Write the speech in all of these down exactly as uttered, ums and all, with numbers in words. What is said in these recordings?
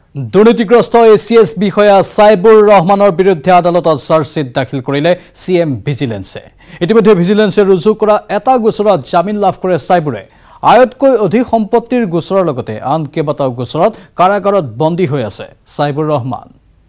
দুৰ্নীতিগ্ৰস্ত এচিএছ বিষয়া সাইবুৰ ৰহমানৰ বিৰুদ্ধে আদালতত চাৰ্জশ্বিট দাখিল কৰিলে সিএম ভিজিলেন্সে। ইতিমধ্যে ভিজিলেন্সে ৰুজু কৰা এটা গোচৰত জামিন লাভ কৰে সাইবুৰে। আয়তকৈ অধিক সম্পত্তিৰ গোচৰৰ লগতে আন কেইবাটাও গোচৰত কাৰাগাৰত বন্দী হৈ আছে সাইবুৰ ৰহমান।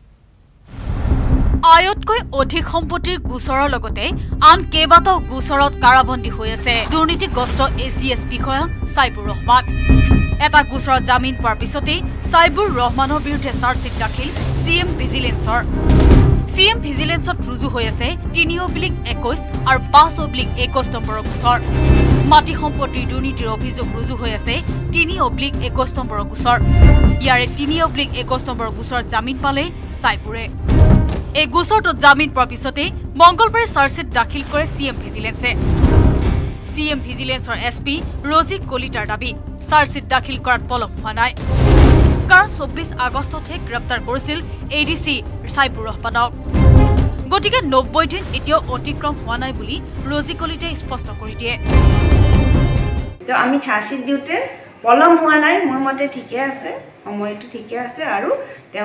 আয়তকৈ অধিক সম্পত্তিৰ গোচৰৰ লগতে আন কেইবাটাও গোচৰত কাৰাবন্দী হৈ আছে দুৰ্নীতিগ্ৰস্ত এচিএছ বিষয়া সাইবুৰ ৰহমান। এটা গোচৰত জামিন পোৱাৰ পিছতে সাইবুৰ ৰহমানৰ বিৰুদ্ধে চাৰ্জশ্বিট দাখিল সিএম ভিজিলেন্সৰ। সিএম ভিজিলেন্সত ৰুজু হৈ আছে তিনি অব্লিক একৈশ আৰু পাঁচ অব্লিক একৈশ নম্বৰৰ গোচৰ। মাটি সম্পত্তিৰ দুৰ্নীতিৰ অভিযোগ ৰুজু হৈ আছে তিনি অব্লিক একৈশ নম্বৰৰ গোচৰ। ইয়াৰে তিনি অব্লিক একৈশ নম্বৰৰ গোচৰত জামিন পালে সাইবুৰে। এই গোচৰটোত জামিন পোৱাৰ পিছতে মংগলবাৰে চাৰ্জশ্বিট দাখিল কৰে সিএম ভিজিলেন্সে। সিএম ভিজিলেন্সৰ এছ পি ৰজি কলিতাৰ দাবী চাৰ্জশ্বিট দাখিল কৰাত পলম হোৱা নাই, কাৰণ চৌব্বিছ আগষ্টতহে গ্ৰেপ্তাৰ কৰিছিল এ ডি চি সাইবুৰ ৰহমানক। গতিকে নব্বৈ দিন এতিয়াও অতিক্ৰম হোৱা নাই বুলি ৰজি কলিতাই স্পষ্ট কৰি দিয়ে। আমি চাৰ্জশ্বিট দিওঁতে পলম হোৱা নাই, মোৰ মতে ঠিকে আছে, সময়টো ঠিকে আছে আৰু তেওঁ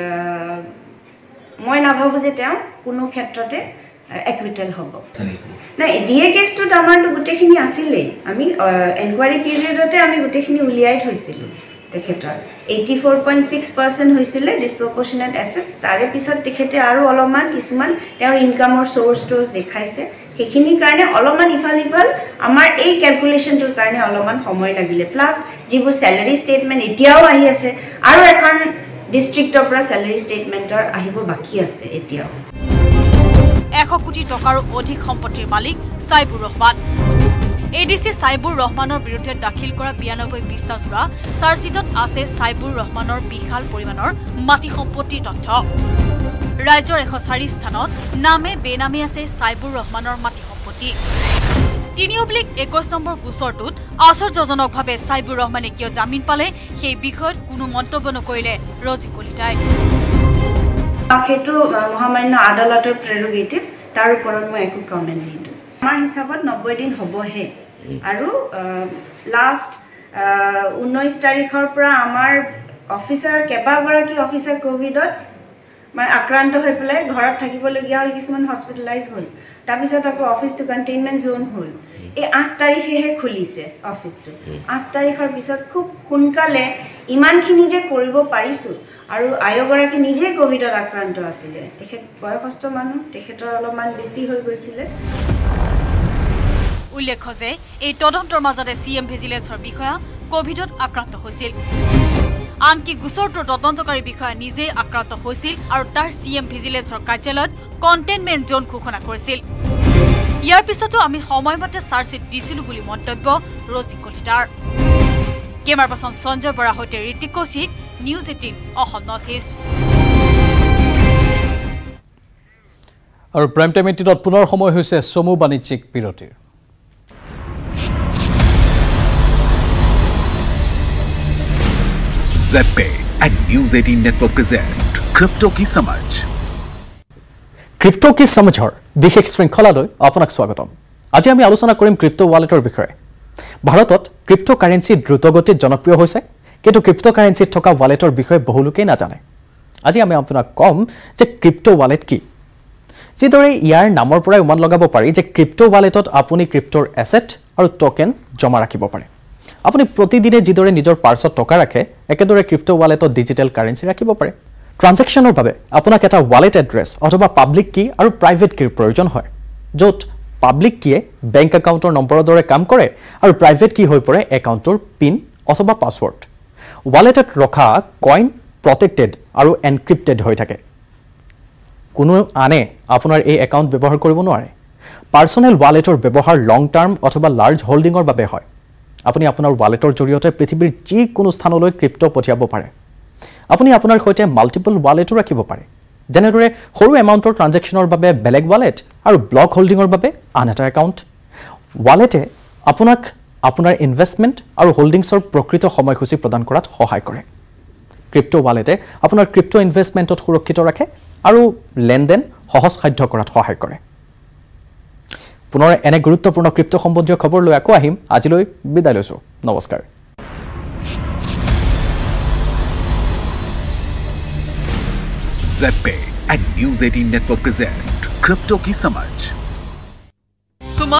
মই নাভাবোঁ যে তেওঁ কোনো ক্ষেত্ৰতে একুইটেল হ'ব। নাই ডি এ কেছটোত আমাৰতো গোটেইখিনি আছিলেই, আমি এনকুৱাৰী পিৰিয়ডতে আমি গোটেইখিনি উলিয়াই থৈছিলোঁ তেখেতৰ। Eighty four point six percent হৈছিলে ডিছপ্ৰপৰ্চনেট এছেটছ। তাৰে পিছত তেখেতে আৰু অলপমান কিছুমান তেওঁৰ ইনকামৰ চ'ৰ্চ ট'ৰ্চ দেখাইছে, সেইখিনিৰ কাৰণে অলপমান ইফাল সিফাল আমাৰ এই কেলকুলেশ্যনটোৰ কাৰণে অলপমান সময় লাগিলে। প্লাছ যিবোৰ চেলাৰী ষ্টেটমেণ্ট এতিয়াও আহি আছে, আৰু এখন ডিষ্ট্ৰিক্টৰ পৰা চেলাৰী ষ্টেটমেণ্টৰ আহিব বাকী আছে এতিয়াও। এশ কোটি টকাৰো অধিক সম্পত্তিৰ মালিক Saibur Rahman. A D C Saibur ৰহমানৰ বিৰুদ্ধে দাখিল কৰা বিয়ানব্বৈ পৃষ্ঠাজোৰা চাৰ্জশ্বিটত আছে সাইবুৰ ৰহমানৰ বিশাল পৰিমাণৰ মাটি সম্পত্তিৰ তথ্য। ৰাজ্যৰ এশ চাৰি স্থানত নামে বেনামে আছে সাইবুৰ ৰহমানৰ মাটি সম্পত্তি। তিনি অব্লিক একৈশ নম্বৰ গোচৰটোত আশ্চৰ্যজনকভাৱে সাইবুৰ ৰহমানে কিয় জামিন পালে সেই বিষয়ত কোনো মন্তব্য নকৰিলে ৰজি কলিতাই। সেইটো মহামান্য আদালতৰ প্ৰেৰগেটিভ, তাৰ ওপৰত মই একো কমেণ্ট নিদিওঁ। আমাৰ হিচাপত নব্বৈ দিন হ'বহে, আৰু লাষ্ট ঊনৈছ তাৰিখৰ পৰা আমাৰ অফিচাৰ কেইবাগৰাকী অফিচাৰ ক'ভিডত মানে আক্ৰান্ত হৈ পেলাই ঘৰত থাকিবলগীয়া হ'ল, কিছুমান হস্পিটেলাইজ হ'ল। তাৰপিছত আকৌ অফিচটো কণ্টেইনমেণ্ট জ'ন হ'ল। এই আঠ তাৰিখেহে খুলিছে অফিচটো। আঠ তাৰিখৰ পিছত খুব সোনকালে ইমানখিনি যে কৰিব পাৰিছোঁ, আৰু আয়োগৰাকী নিজে ক'ভিডত আক্ৰান্ত আছিলে, তেখেত বয়সস্থ মানুহ, তেখেতৰ অলপমান বেছি হৈ গৈছিলে। উল্লেখ্য যে এই তদন্তৰ মাজতে সিএম ভিজিলেন্সৰ বিষয়া ক'ভিডত আক্ৰান্ত হৈছিল। আনকি গোচৰটোৰ তদন্তকাৰী বিষয়া নিজেই আক্ৰান্ত হৈছিল আৰু তাৰ সিএম ভিজিলেন্সৰ কাৰ্যালয়ত কণ্টেইনমেণ্ট জ'ন ঘোষণা কৰিছিল। ইয়াৰ পিছতো আমি সময়মতে চাৰ্জশ্বিট দিছিলোঁ বুলি মন্তব্য ৰজি কলিতাৰ। কেমেৰা পাৰ্চন সঞ্জয় বৰাৰ সৈতে Hritik Kaushik, news eighteen Assam north east. আৰু প্ৰাইম টাইম এইটিনত পুনৰ সময় হৈছে চমু বাণিজ্যিক বিৰতিৰ। Zeppay and News eighteen Network present Crypto Ki Samajh. Crypto কি সমঝৰ বিশেষ শৃংখলালৈ আপোনাক স্বাগতম। আজি আমি আলোচনা কৰিম ক্ৰিপ্টো ৱালেটৰ বিষয়ে। ভাৰতত ক্ৰিপ্টো কাৰেন্সি দ্ৰুতগতিত জনপ্ৰিয় হৈছে, কিন্তু ক্ৰিপ্টো কাৰেন্সিত থকা ৱালেটৰ বিষয়ে বহু লোকেই নাজানে। আজি আমি আপোনাক কম যে ক্ৰিপ্টো ৱালেট কি। যিদৰে ইয়াৰ নামৰ পৰাই উমান লগাব পাৰি যে ক্ৰিপ্টো ৱালেটত আপুনি ক্ৰিপ্টোৰ এছেট আৰু ট'কেন জমা ৰাখিব পাৰে। আপুনি প্ৰতিদিনে যিদৰে নিজৰ পাৰ্চত টকা ৰাখে, একেদৰে ক্ৰিপ্টো ৱালেটত ডিজিটেল কাৰেন্সি ৰাখিব পাৰে। ট্ৰানজেকশ্যনৰ বাবে আপোনাক এটা ৱালেট এড্ৰেছ অথবা পাব্লিক কি আৰু প্ৰাইভেট কিৰ প্ৰয়োজন হয়, য'ত পাব্লিক কিয়ে বেংক একাউণ্টৰ নম্বৰৰ দৰে কাম কৰে আৰু প্ৰাইভেট কি হৈ পৰে একাউণ্টৰ পিন অথবা পাছৱৰ্ড। ৱালেটত ৰখা কইন প্ৰটেক্টেড আৰু এনক্ৰিপ্টেড হৈ থাকে। কোনো আনে আপোনাৰ এই একাউণ্ট ব্যৱহাৰ কৰিব নোৱাৰে। পাৰ্চনেল ৱালেটৰ ব্যৱহাৰ লং টাৰ্ম অথবা লাৰ্জ হোল্ডিঙৰ বাবে হয়। আপুনি আপোনাৰ ৱালেটৰ জৰিয়তে পৃথিৱীৰ যিকোনো স্থানলৈ ক্ৰিপ্টো পঠিয়াব পাৰে। আপুনি আপোনাৰ সৈতে মাল্টিপল ৱালেটো ৰাখিব পাৰে, যেনেদৰে সৰু এমাউণ্টৰ ট্ৰানজেকশ্যনৰ বাবে বেলেগ ৱালেট আৰু ব্লক হোল্ডিঙৰ বাবে আন এটা একাউণ্ট। ৱালেটে আপোনাক আপোনাৰ ইনভেষ্টমেণ্ট আৰু হোল্ডিংছৰ প্ৰকৃত সময়সূচী প্ৰদান কৰাত সহায় কৰে। ক্ৰিপ্টো ৱালেটে আপোনাৰ ক্ৰিপ্টো ইনভেষ্টমেণ্টত সুৰক্ষিত ৰাখে আৰু লেনদেন সহজসাধ্য কৰাত সহায় কৰে। পুনৰ এনে গুৰুত্বপূৰ্ণ ক্ৰিপ্টো সম্বন্ধীয় খবৰ লৈ আকৌ আহিম। আজিলৈ বিদায় লৈছোঁ। নমস্কাৰ। ZPay and News eighteen Network present Crypto Ki Samajh.